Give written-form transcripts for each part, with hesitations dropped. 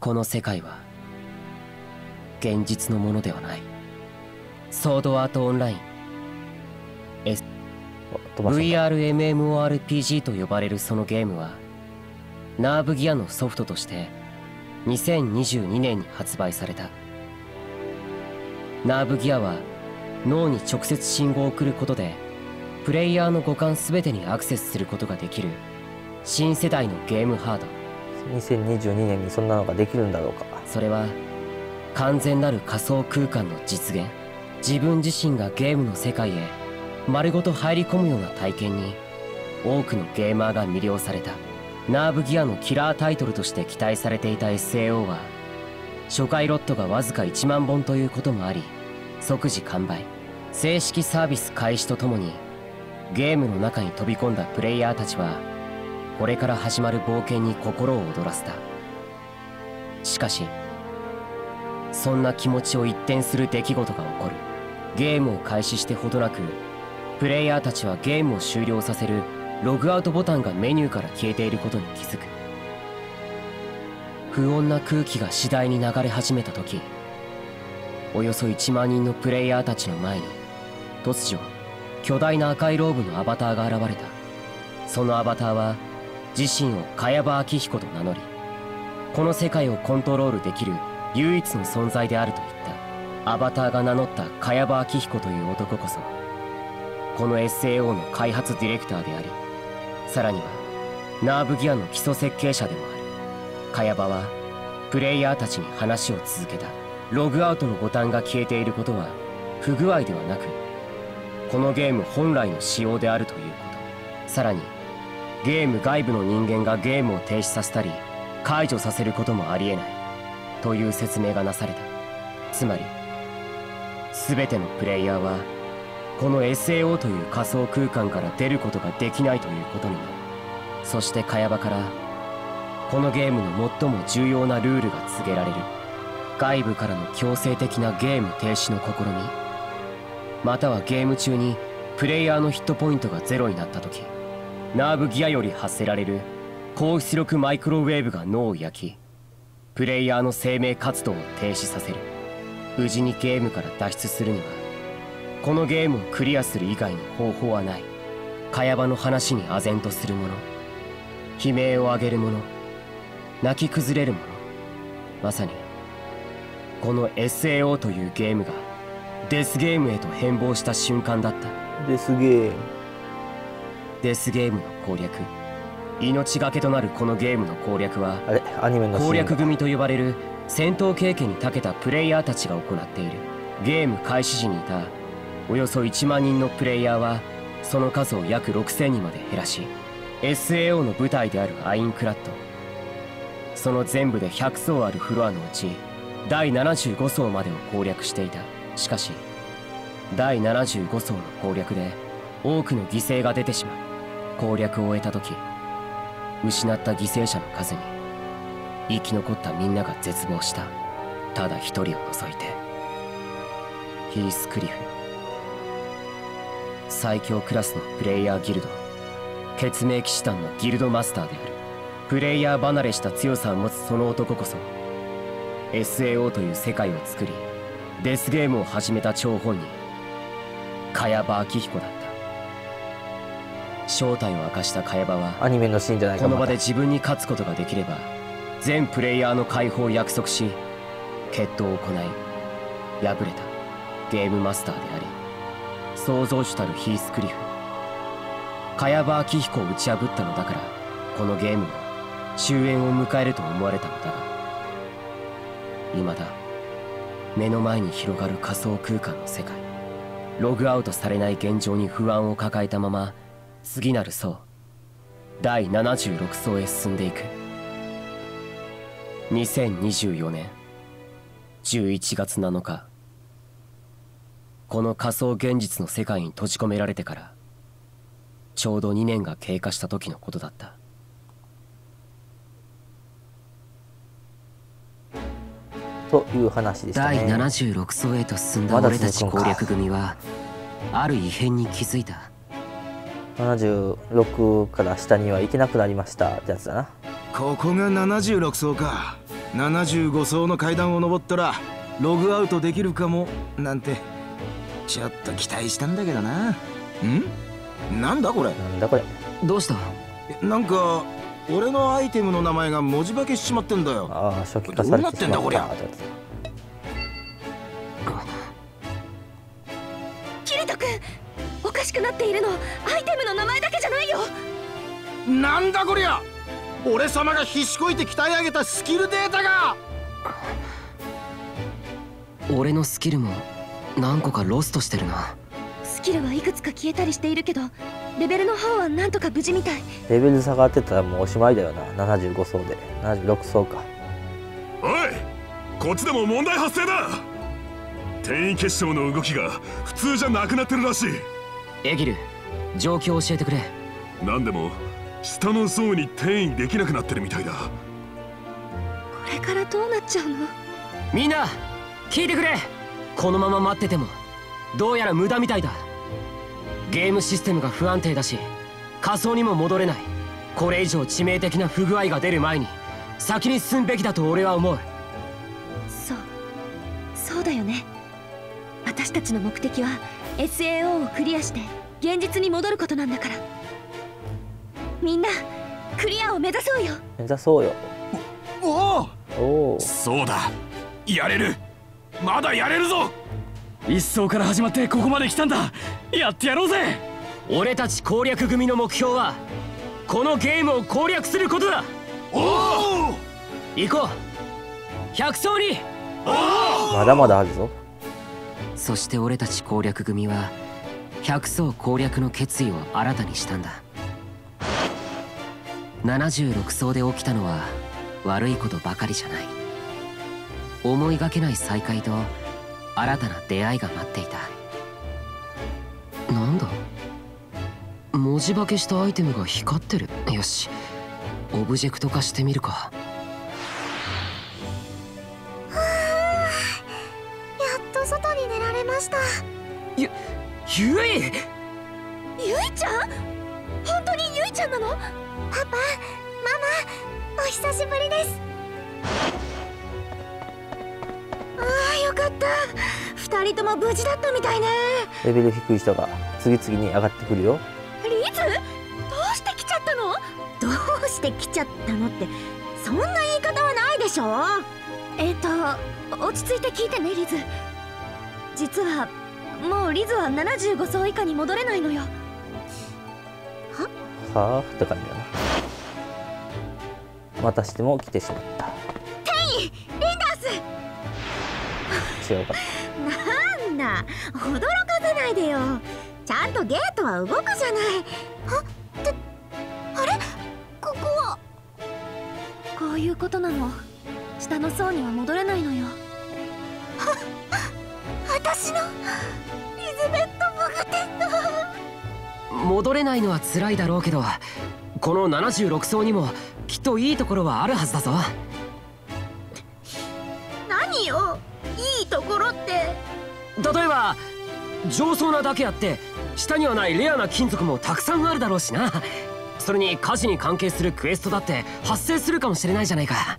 この世界は現実のものではない。ソードアートオンライン VRMMORPG と呼ばれるそのゲームはナーブギアのソフトとして2022年に発売された。ナーブギアは脳に直接信号を送ることでプレイヤーの五感全てにアクセスすることができる新世代のゲームハード。 2022年にそんなのができるんだろうか。 それは完全なる仮想空間の実現。自分自身がゲームの世界へ丸ごと入り込むような体験に多くのゲーマーが魅了された。ナーブギアのキラータイトルとして期待されていた SAO は初回ロットがわずか1万本ということもあり即時完売。正式サービス開始とともにゲームの中に飛び込んだプレイヤーたちはこれから始まる冒険に心を躍らせた。しかしそんな気持ちを一転する出来事が起こる。ゲームを開始してほどなくプレイヤーたちはゲームを終了させるログアウトボタンがメニューから消えていることに気づく。不穏な空気が次第に流れ始めた時、およそ1万人のプレイヤーたちの前に突如巨大な赤いローブのアバターが現れた。そのアバターは自身を茅場明彦と名乗りこの世界をコントロールできる唯一の存在であると言った。アバターが名乗った茅場明彦という男こそこの SAO の開発ディレクターでありさらにはナーブギアの基礎設計者でもある。茅場はプレイヤーたちに話を続けた。ログアウトのボタンが消えていることは不具合ではなくこのゲーム本来の仕様であるということ。さらにゲーム外部の人間がゲームを停止させたり解除させることもありえないという説明がなされた。つまり全てのプレイヤーはこの SAO という仮想空間から出ることができないということになる。そして茅場からこのゲームの最も重要なルールが告げられる。外部からの強制的なゲーム停止の試み、またはゲーム中にプレイヤーのヒットポイントがゼロになった時ナーブギアより発せられる高出力マイクロウェーブが脳を焼きプレイヤーの生命活動を停止させる。無事にゲームから脱出するにはこのゲームをクリアする以外に方法はない。茅場の話に唖然とする者、悲鳴を上げる者、泣き崩れる者、まさにこの SAO というゲームがデスゲームへと変貌した瞬間だった。 デスゲーム。 デスゲームの攻略、命がけとなるこのゲームの攻略はあれアニメのシーン攻略組と呼ばれる戦闘経験に長けたプレイヤーたちが行っている。ゲーム開始時にいたおよそ1万人のプレイヤーはその数を約6000にまで減らし SAO の舞台であるアインクラッド、その全部で100層あるフロアのうち第75層までを攻略していた。しかし第75層の攻略で多くの犠牲が出てしまう。攻略を終えた時失った犠牲者の数に生き残ったみんなが絶望した。ただ一人を除いてヒースクリフ、最強クラスのプレイヤーギルド血明騎士団のギルドマスターである。プレイヤー離れした強さを持つその男こそ SAO という世界を作りデスゲームを始めた張本人茅場明彦だった。正体を明かした茅場はアニメのシーンじゃないか。 この場で自分に勝つことができれば全プレイヤーの解放を約束し決闘を行い敗れたゲームマスターであり創造主たるヒースクリフ茅場明彦を打ち破ったのだからこのゲームも終焉を迎えると思われたのだが未だ目の前に広がる仮想空間の世界、ログアウトされない現状に不安を抱えたまま次なる層第76層へ進んでいく。2024年11月7日、この仮想現実の世界に閉じ込められてからちょうど2年が経過した時のことだった。 という話でしたね。 第76層へと進んだ俺たち攻略組はある異変に気づいた。 76から下には行けなくなりましたってやつだな。 ここが76層か。 75層の階段を登ったらログアウトできるかもなんてちょっと期待したんだけどな。なんだこれ。 なんだこれ。 どうした？ なんか俺のアイテムの名前が文字化けしちまってんだよ。 ああ、初期化されてしまった。 どうなってんだこりゃ。 キリト君、おかしくなっているのアイテムの名前だけじゃないよ。 なんだこりゃ。俺様が必死こいて鍛え上げたスキルデータが。 俺のスキルも何個かロストしてるな。 スキルはいくつか消えたりしているけど、レベルの方はなんとか無事みたい。 レベル下がってたらもうおしまいだよな。75層で76層か。 おい、こっちでも問題発生だ。転移結晶の動きが普通じゃなくなってるらしい。 エギル、状況を教えてくれ。 なんでも下の層に転移できなくなってるみたいだ。 これからどうなっちゃうの？ みんな聞いてくれ。このまま待っててもどうやら無駄みたいだ。ゲームシステムが不安定だし仮想にも戻れない。これ以上致命的な不具合が出る前に先に進むべきだと俺は思う。 そうだよね。私たちの目的は SAO をクリアして現実に戻ることなんだから。みんなクリアを目指そうよ。 目指そうよ。 おおお。 そうだ、やれる。まだやれるぞ。 一層から始まってここまで来たんだ。やってやろうぜ。 俺たち攻略組の目標はこのゲームを攻略することだ。 おお、 行こう100層に。 まだまだあるぞ。 そして俺たち攻略組は100層攻略の決意を新たにしたんだ。76層で起きたのは悪いことばかりじゃない。思いがけない再会と新たな出会いが待っていた。なんだ、文字化けしたアイテムが光ってる。よし、オブジェクト化してみるか。 やっと外に出られました。 ゆいゆいちゃん？本当にゆいちゃんなの？パパ、ママ、お久しぶりです。ああ、よかった。二人とも無事だったみたいね。 レベル低い人が次々に上がってくるよ。 リズ？どうして来ちゃったの？どうして来ちゃったのって、そんな言い方はないでしょ。落ち着いて聞いてね、リズ。実はもうリズは75層以下に戻れないのよ。 はあって感じだな。またしても来てしまった。 テイン、リンダース。 違うか。 なんだ、驚かせないでよ。ちゃんとゲートは動くじゃない。あれ、ここは。こういうことなの。下の層には戻れないのよ。私のリズベット・ボグテンが。 戻れないのは辛いだろうけど、この76層にもきっといいところはあるはずだぞ。 何よ、いいところって。 例えば上層なだけあって下にはないレアな金属もたくさんあるだろうしな。それに火事に関係するクエストだって発生するかもしれないじゃないか。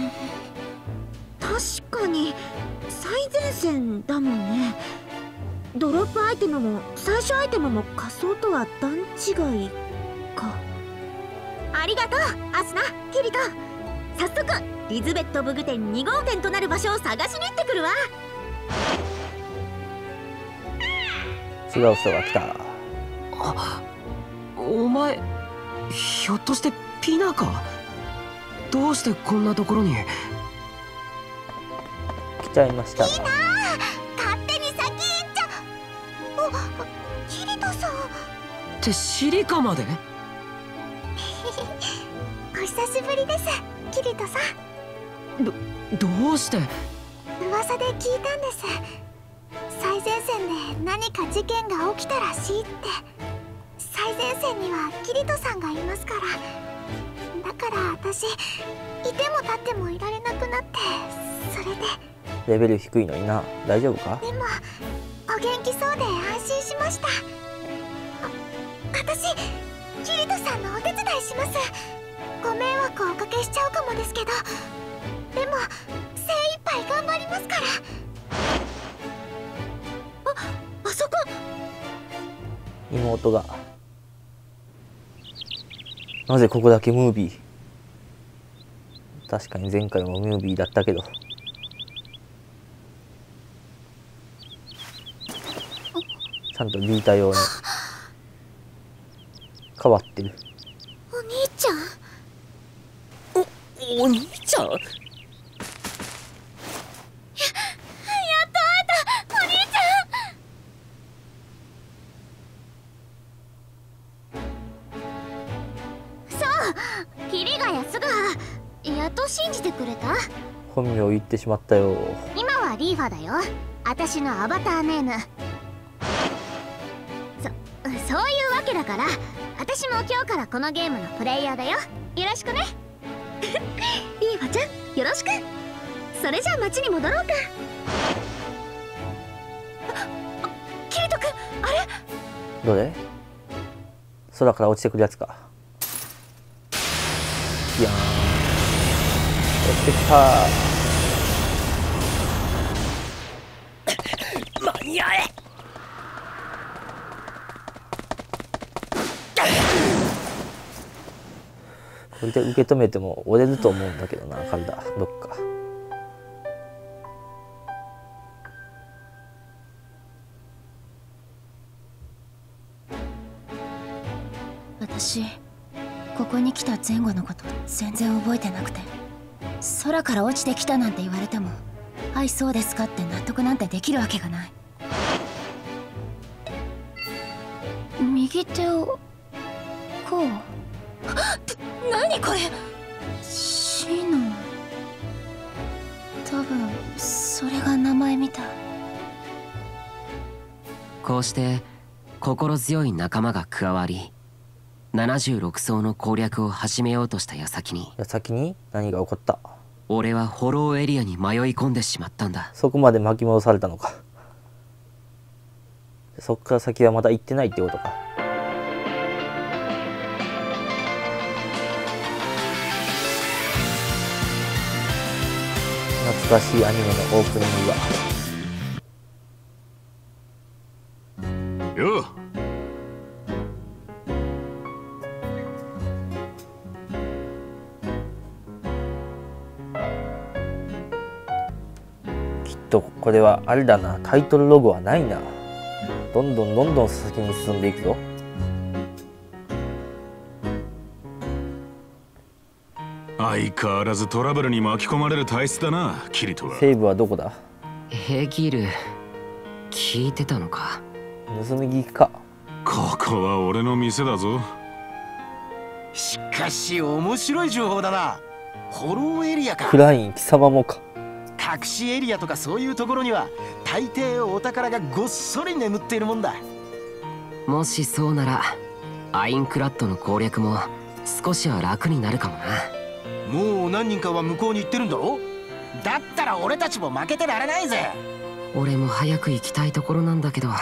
確かに最前線だもんね。ドロップアイテムも最初アイテムも仮想とは段違いか。ありがとうアスナ、キリト。早速リズベット・ブグ店2号店となる場所を探しに行ってくるわ。 違う人が来た。 お前ひょっとしてピナか？どうしてこんなところに？ 来ちゃいました。 いいなあ、勝手に先行っちゃ。お、キリトさん。 ってシリカまで？ お久しぶりです、キリトさん。 どうして？ 噂で聞いたんです。最前線で何か事件が起きたらしいって。最前線にはキリトさんがいますから。だから私、いても立ってもいられなくなって、それで。 レベル低いのにな。大丈夫か？ でもお元気そうで安心しました。私キリトさんのお手伝いします。ご迷惑をおかけしちゃうかもですけど、でもも精一杯頑張りますから。あそこ。 妹がなぜここだけムービー。確かに前回もムービーだったけど、ちゃんとビータ用に変わってる。 お兄ちゃん。 お兄ちゃん。 やっと会えた、お兄ちゃん。そう、キリガヤすぐやっと信じてくれた。 本名を言ってしまったよ。 今はリーファだよ、私のアバターネーム。そういうわけだから、私も今日からこのゲームのプレイヤーだよ。よろしくね。リーファちゃん、よろしく。それじゃあ町に戻ろうか。キリト君、あれどれ？空から落ちてくるやつか。いやー、落ちてきた。 間に合え。 これで受け止めても折れると思うんだけどな、体どっか。 私、ここに来た前後のこと全然覚えてなくて、空から落ちてきたなんて言われても「はい、そうですか」って納得なんてできるわけがない。右手をこう。何これ。シノ。多分それが名前みたい。 こうして心強い仲間が加わり、76層の攻略を始めようとした矢先に何が起こった？ 俺はホローエリアに迷い込んでしまったんだ。 そこまで巻き戻されたのか。そっから先はまだ行ってないってことか。懐かしいアニメのオープニングは。 よう。 きっとこれはあれだな、タイトルロゴはないな。どんどん先に進んでいくぞ。 相変わらずトラブルに巻き込まれる体質だな、キリトは。 セーブはどこだ？ ヘギル、聞いてたのか？ 盗み聞きか。 ここは俺の店だぞ。 しかし面白い情報だな。ホローエリアか。 クライン貴様もか。 隠しエリアとかそういうところには大抵お宝がごっそり眠っているもんだ。 もしそうならアインクラッドの攻略も少しは楽になるかもな。 もう何人かは向こうに行ってるんだろ。だったら俺たちも負けてられないぜ。 俺も早く行きたいところなんだけど、ま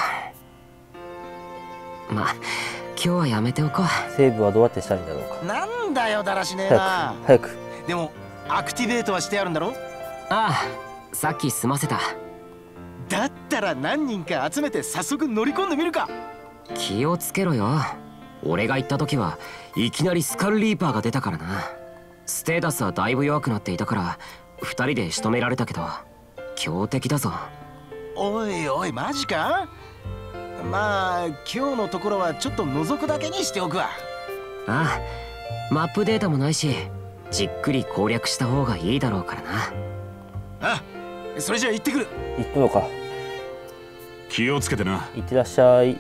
あ今日はやめておこう。 セーブはどうやってしたらいいんだろうか。 なんだよだらしねえな。 早く。 でもアクティベートはしてあるんだろ。 ああ、さっき済ませた。 だったら何人か集めて早速乗り込んでみるか。 気をつけろよ。俺が行った時はいきなりスカルリーパーが出たからな。ステータスはだいぶ弱くなっていたから2人で仕留められたけど強敵だぞ。 おいおい、マジか。まあ今日のところはちょっと覗くだけにしておくわ。 ああ、マップデータもないしじっくり攻略した方がいいだろうからな。 あ、それじゃあ行ってくる。 行くのか。 気をつけてな。 行ってらっしゃい。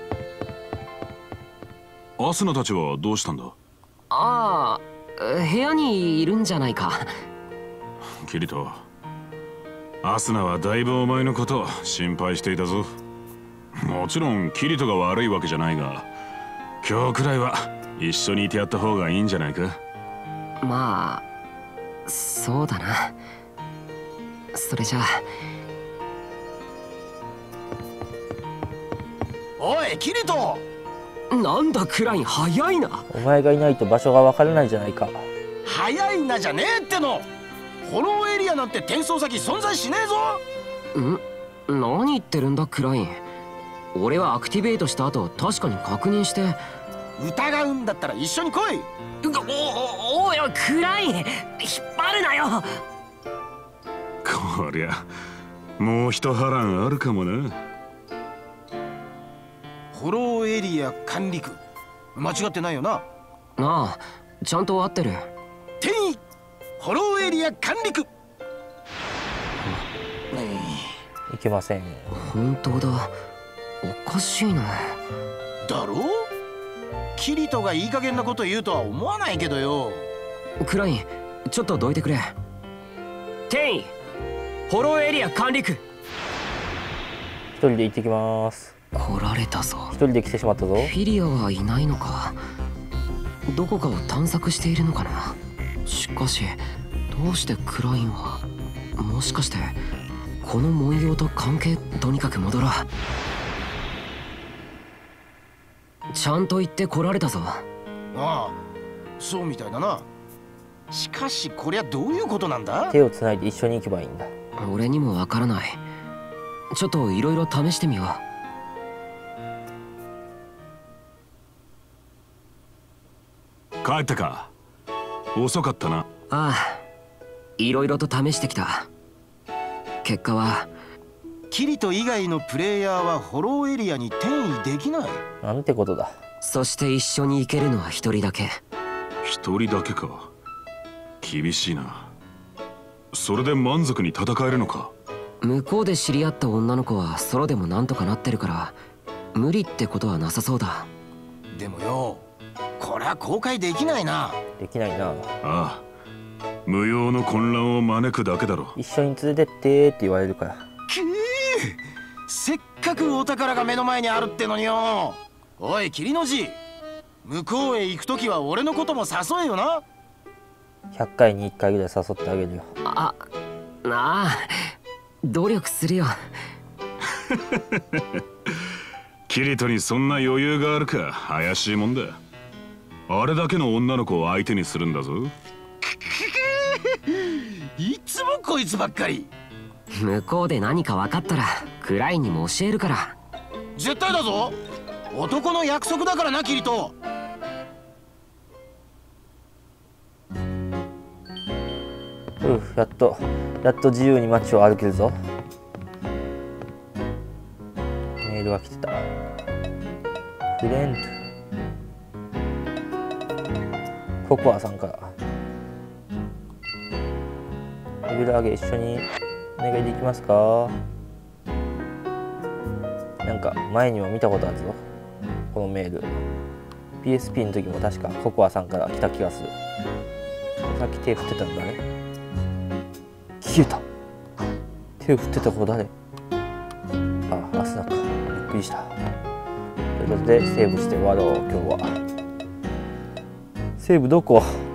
アスナたちはどうしたんだ？ ああ、部屋にいるんじゃないか。 キリト、アスナはだいぶお前のこと心配していたぞ。もちろんキリトが悪いわけじゃないが、今日くらいは一緒にいてやった方がいいんじゃないか。 まあそうだな。それじゃあ。 おいキリト。 なんだクライン、早いな。 お前がいないと場所が分からないじゃないか。 早いなじゃねえっての。 フォローエリアなんて転送先存在しねえぞ。 何言ってるんだクライン。俺はアクティベートした後確かに確認して。 疑うんだったら一緒に来い。 おいクライン、引っ張るなよ。 こりゃもう一波乱あるかもな。 フォローエリア管理区、間違ってないよな。 ああ、ちゃんと合ってる。 転移フォローエリア管理区。 いけません。 本当だ、おかしいな。 だろう。キリトがいい加減なこと言うとは思わないけどよ。 クライン、ちょっとどいてくれ。転移フォローエリア管理区。 一人で行ってきます。 来られたぞ。 一人で来てしまったぞ。 フィリアはいないのか。どこかを探索しているのかな。しかしどうしてクラインは。もしかしてこの文様と関係。とにかく戻ろう。ちゃんと言って来られたぞ。 ああ、そうみたいだな。しかしこりゃどういうことなんだ。 手をつないで一緒に行けばいいんだ。 俺にもわからない。ちょっといろいろ試してみよう。帰ったか。遅かったな。 ああ、いろいろと試してきた。結果はキリト以外のプレイヤーはフォローエリアに転移できない。 なんてことだ。 そして一緒に行けるのは一人だけ。 一人だけか。厳しいな。それで満足に戦えるのか。 向こうで知り合った女の子はソロでもなんとかなってるから無理ってことはなさそうだ。 でもよ、これは公開できないな。 できないな。 ああ、無用の混乱を招くだけだろ。 一緒に連れてってって言われるから。 せっかくお宝が目の前にあるってのによ。おい霧の字、向こうへ行くときは俺のことも誘えよな。 100回に1回ぐらい誘ってあげるよ。 ああ、努力するよ。 キリトにそんな余裕があるか怪しいもんだ。あれだけの女の子を相手にするんだぞ。 いつもこいつばっかり。 向こうで何か分かったらクラインにも教えるから。 絶対だぞ。男の約束だからなキリト。 やっと自由に街を歩けるぞ。メールが来てた。フレンドココアさんから。レベル上げ一緒にお願いできますか。なんか前にも見たことあるぞこのメール。 PSP の時も確かココアさんから来た気がする。さっき手振ってたんだね。消えた。手を振ってた子誰。アスナか。びっくりした。ということでセーブして終わろう。今日はセーブどこ。